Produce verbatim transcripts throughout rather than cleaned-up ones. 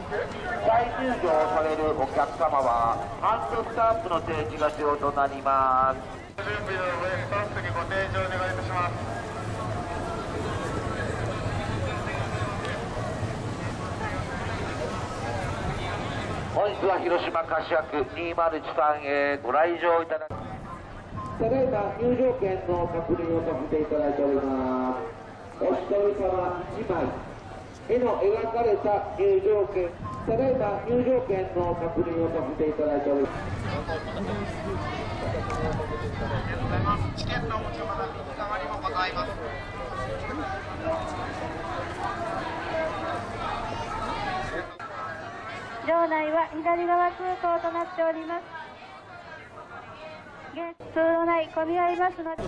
再入場されるお客様はハンドスタンプの提示が必要となります。準備の上、スタッフにご提示お願いいたします。本日は広島柏区にまるいちさんへご来場いただき、ただいま入場券の確認をさせていただいております。お一人様いちまい、絵の描かれた入場券、ただいま入場券の確認をさせていただいております。チケットお持ちの方、右側にもございます。 場内は左側通行となっております。通路内混み合いますので。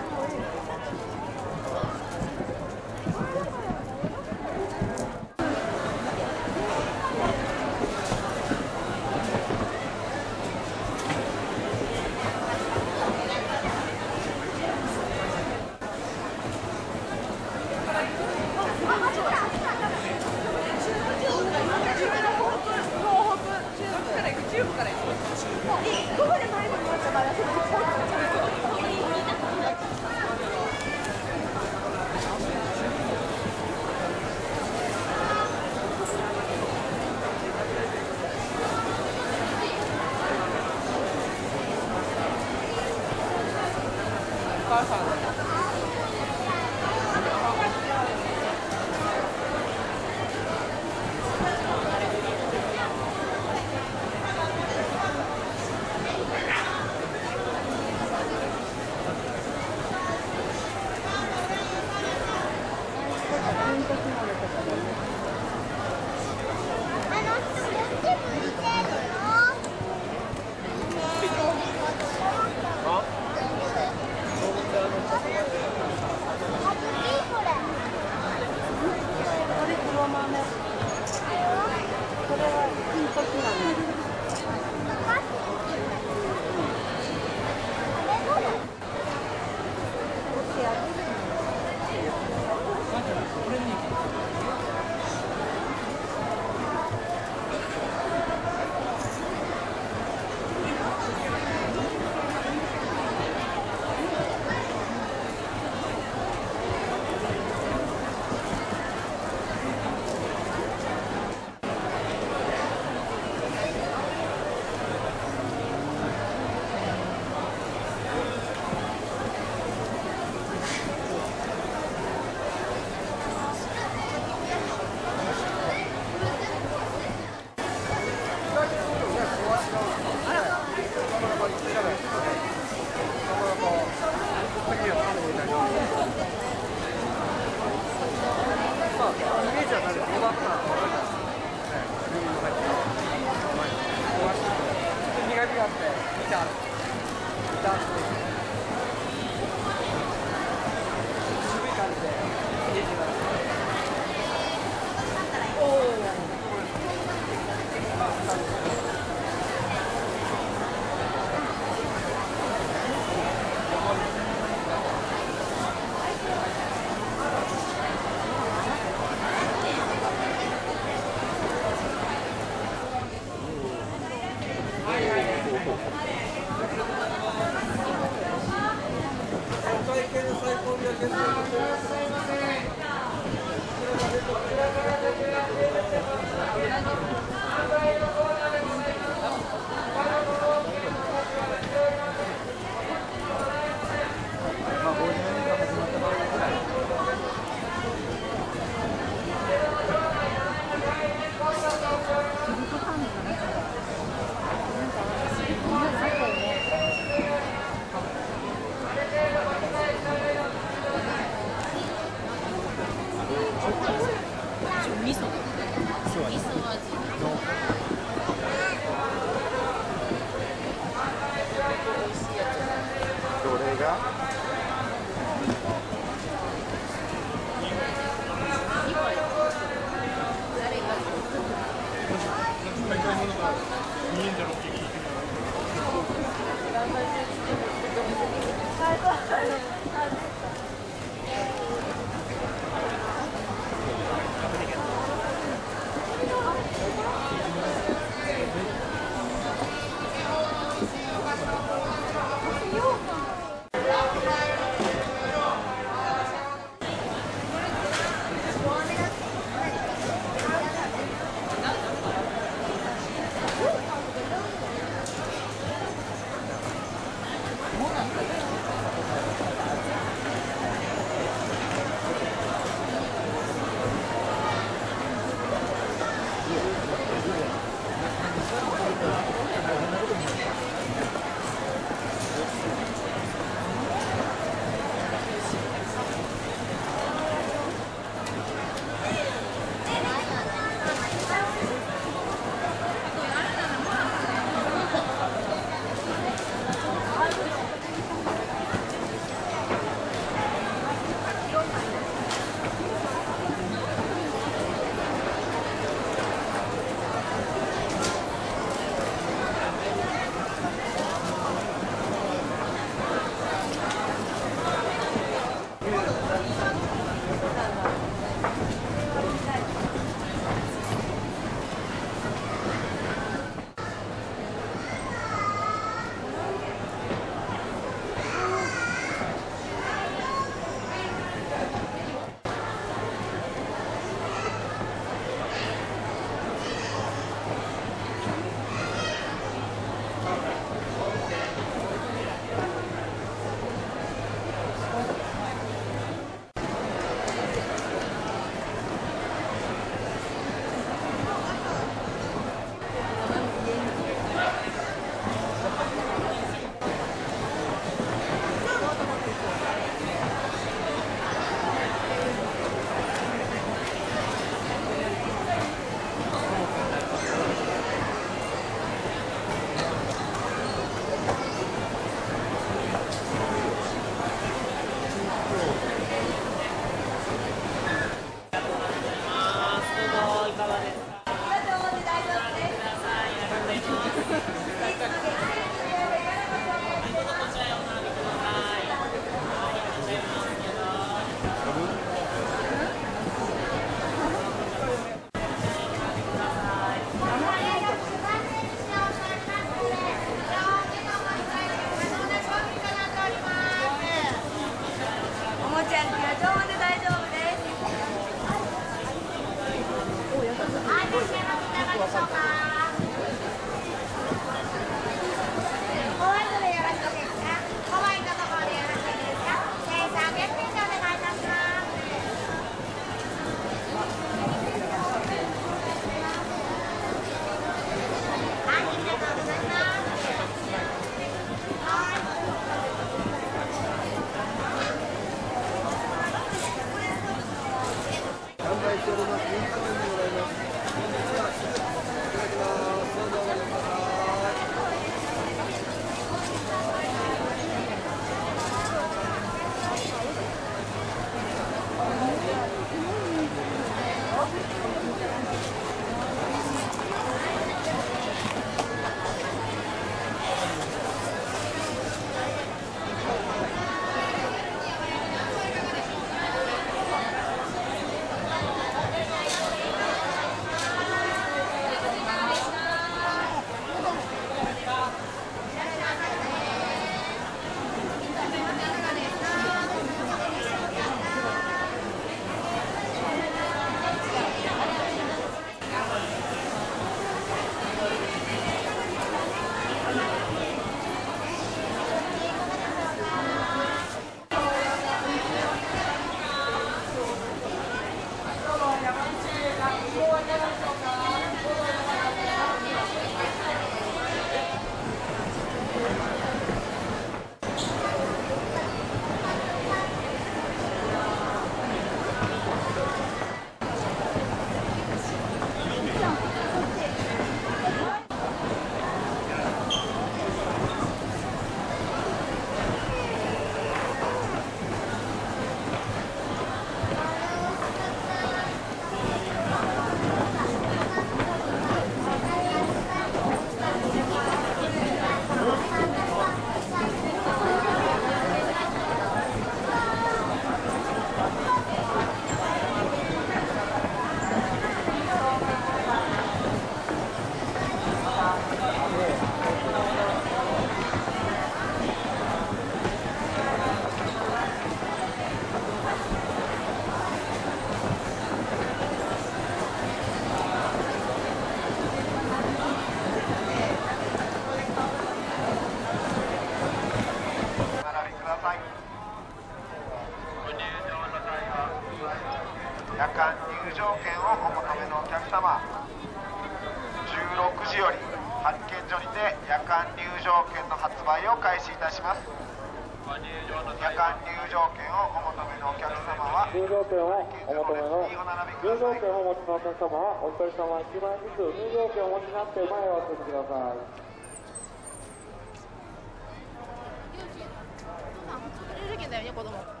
夜間入場券をお求めのお客様、じゅうろくじより発券所にて夜間入場券の発売を開始いたします。夜間入場券をお求めのお客様は入場券をお求めの入場券をお持ちのお客様はお一人様いちまいずつ入場券をお持ちになって前へお進みください。 入場券だよね、子供。